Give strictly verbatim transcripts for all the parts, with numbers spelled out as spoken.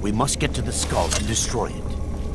We must get to the skull and destroy it.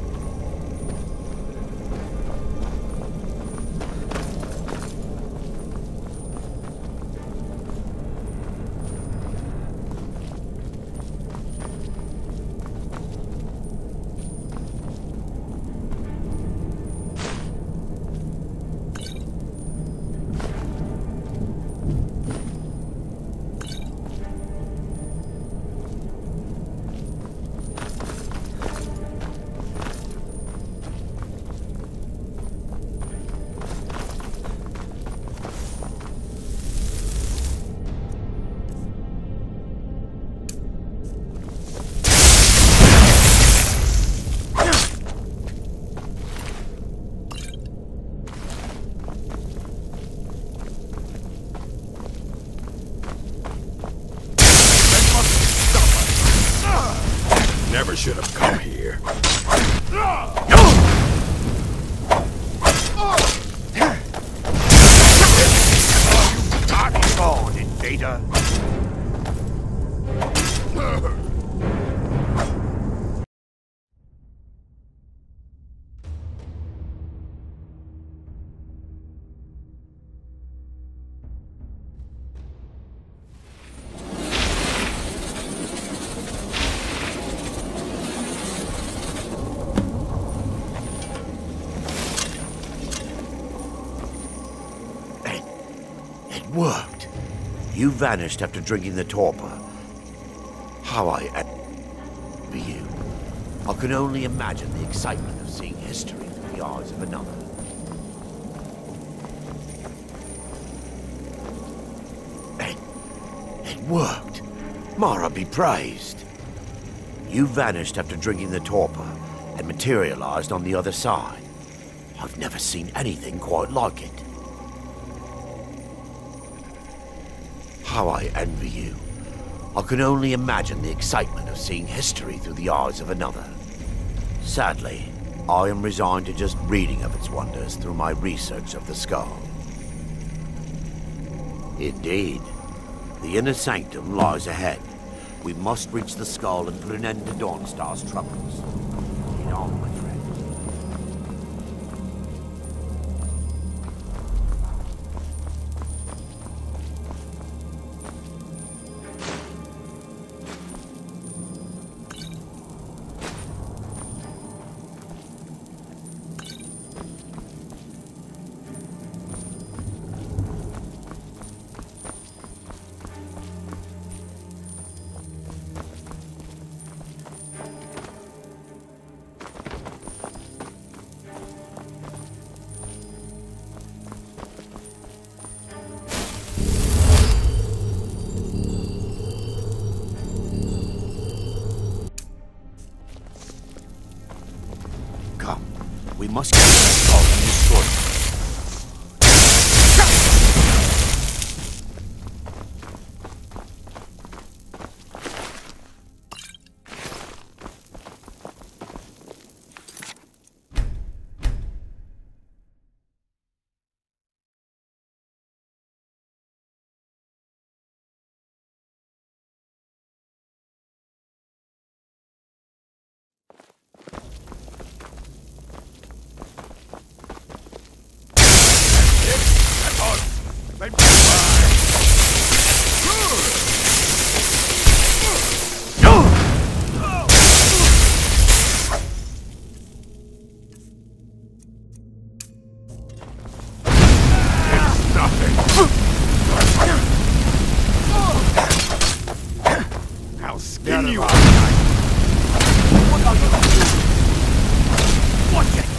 Never should have come here. Party on, invader! Worked. You vanished after drinking the torpor. How I envy you. I can only imagine the excitement of seeing history through the eyes of another. It, it worked. Mara be praised. You vanished after drinking the torpor and materialized on the other side. I've never seen anything quite like it. How I envy you. I can only imagine the excitement of seeing history through the eyes of another. Sadly, I am resigned to just reading of its wonders through my research of the skull. Indeed, the inner sanctum lies ahead. We must reach the skull and put an end to Dawnstar's troubles. Lead on, my friend. We must get to the skull and destroy it. I'll skin you! What are you doing? Watch it!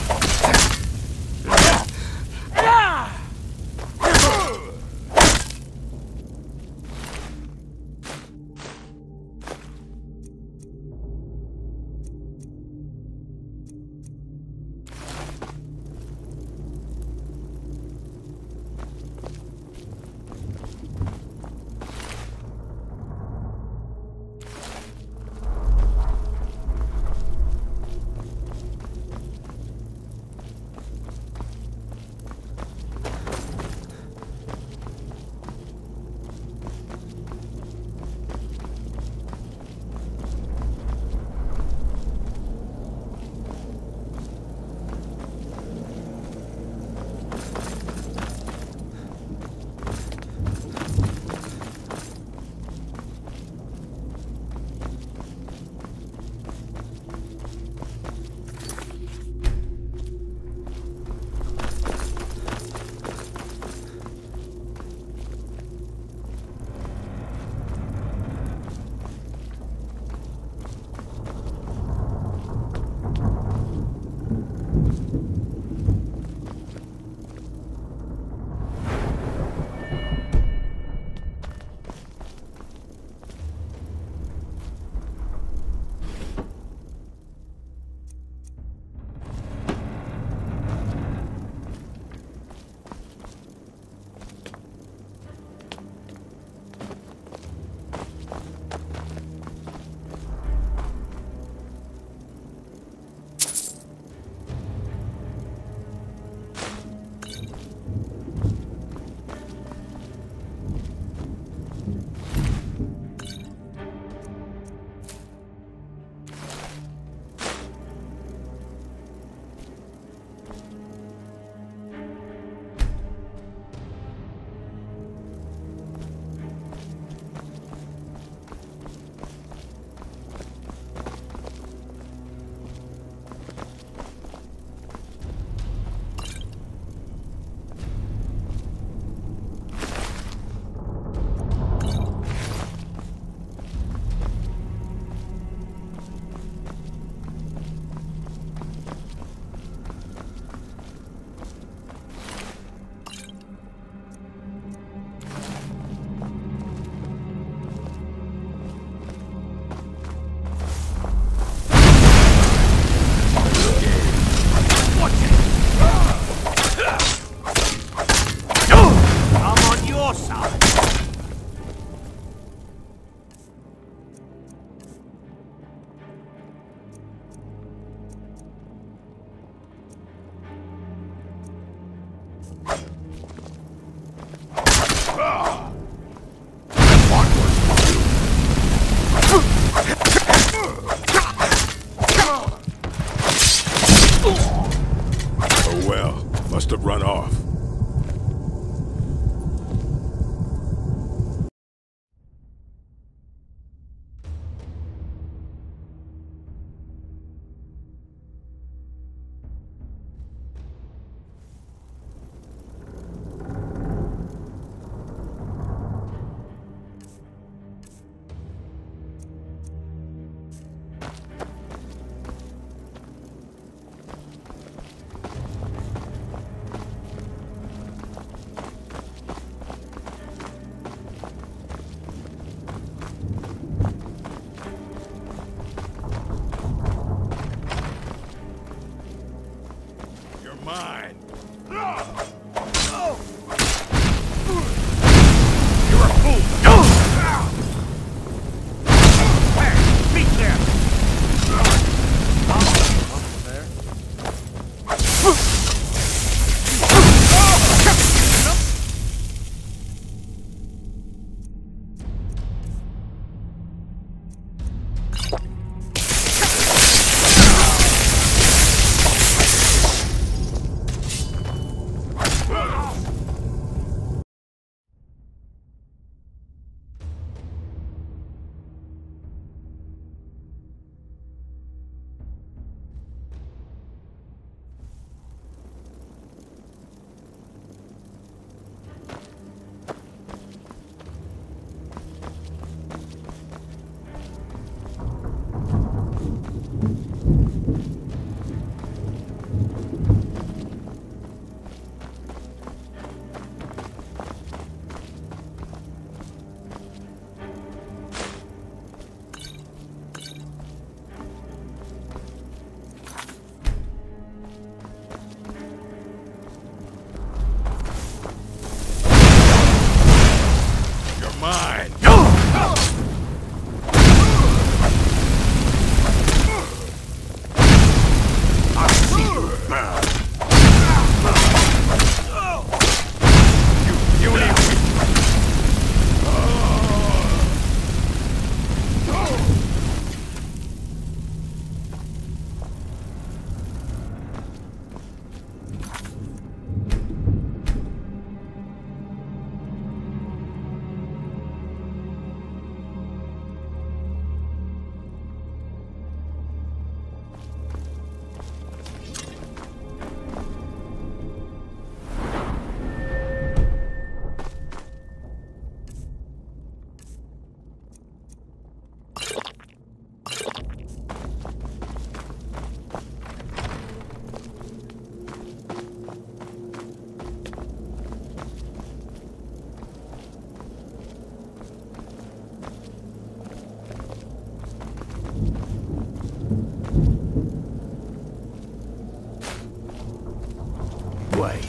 way.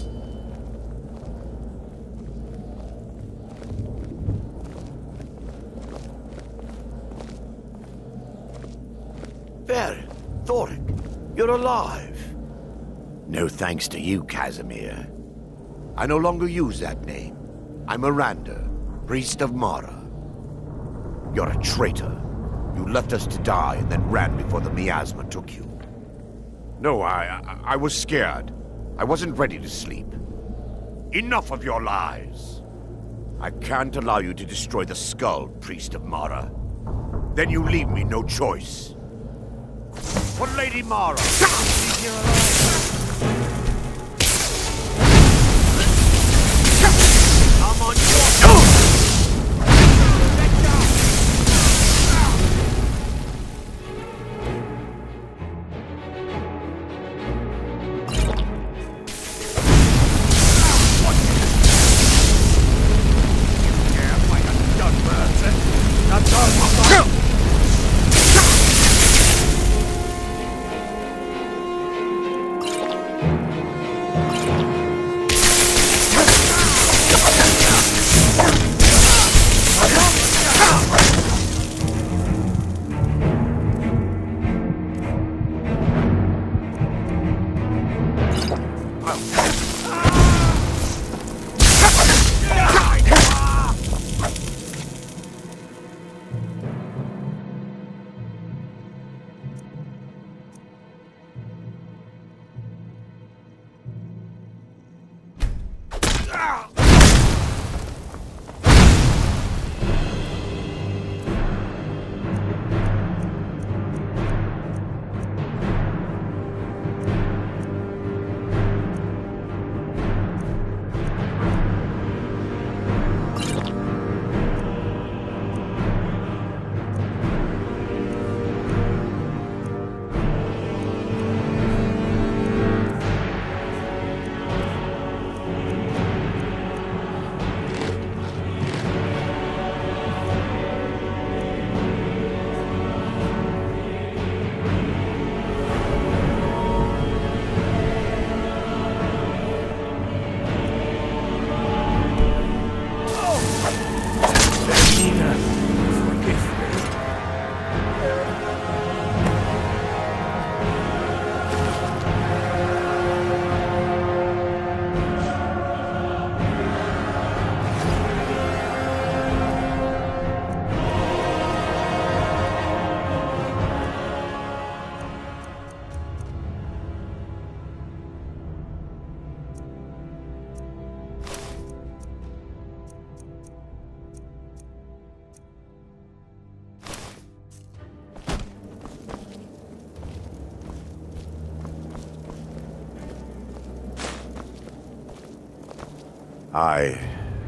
There, Thoric, you're alive. No thanks to you, Casimir. I no longer use that name. I'm Miranda, priest of Mara. You're a traitor. You left us to die and then ran before the miasma took you. No, I, I, I was scared. I wasn't ready to sleep. Enough of your lies. I can't allow you to destroy the skull, priest of Mara. Then you leave me no choice. For Lady Mara, leave you alone. I'm on your... Let go! Yeah, like a done person. That's all. I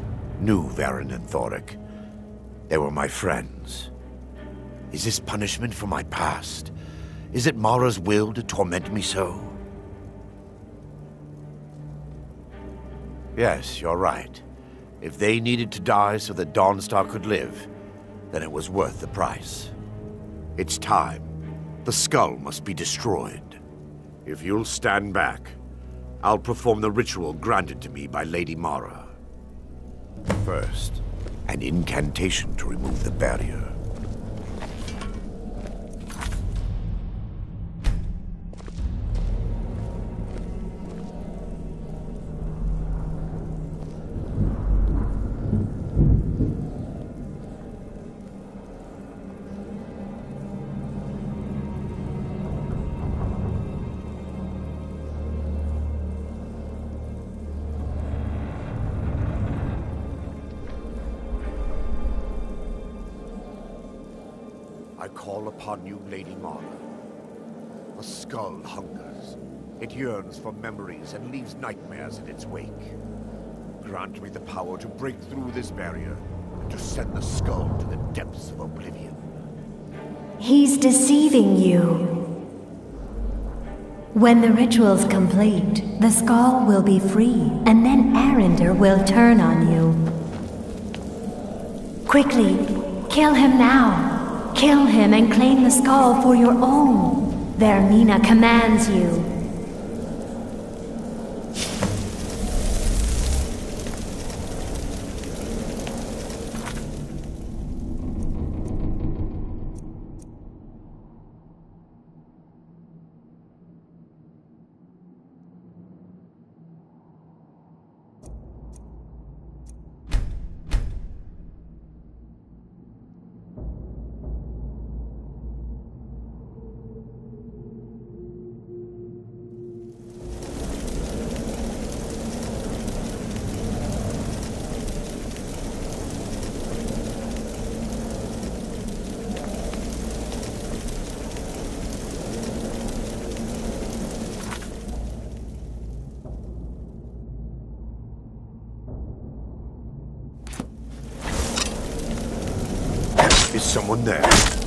knew Varen and Thoric. They were my friends. Is this punishment for my past? Is it Mara's will to torment me so? Yes, you're right. If they needed to die so that Dawnstar could live, then it was worth the price. It's time. The skull must be destroyed. If you'll stand back, I'll perform the ritual granted to me by Lady Mara. First, an incantation to remove the barrier. I call upon you, Lady Mara. The skull hungers. It yearns for memories and leaves nightmares in its wake. Grant me the power to break through this barrier and to send the skull to the depths of oblivion. He's deceiving you. When the ritual's complete, the skull will be free, and then Arinder will turn on you. Quickly, kill him now. Kill him and claim the skull for your own. Vaermina commands you. someone there.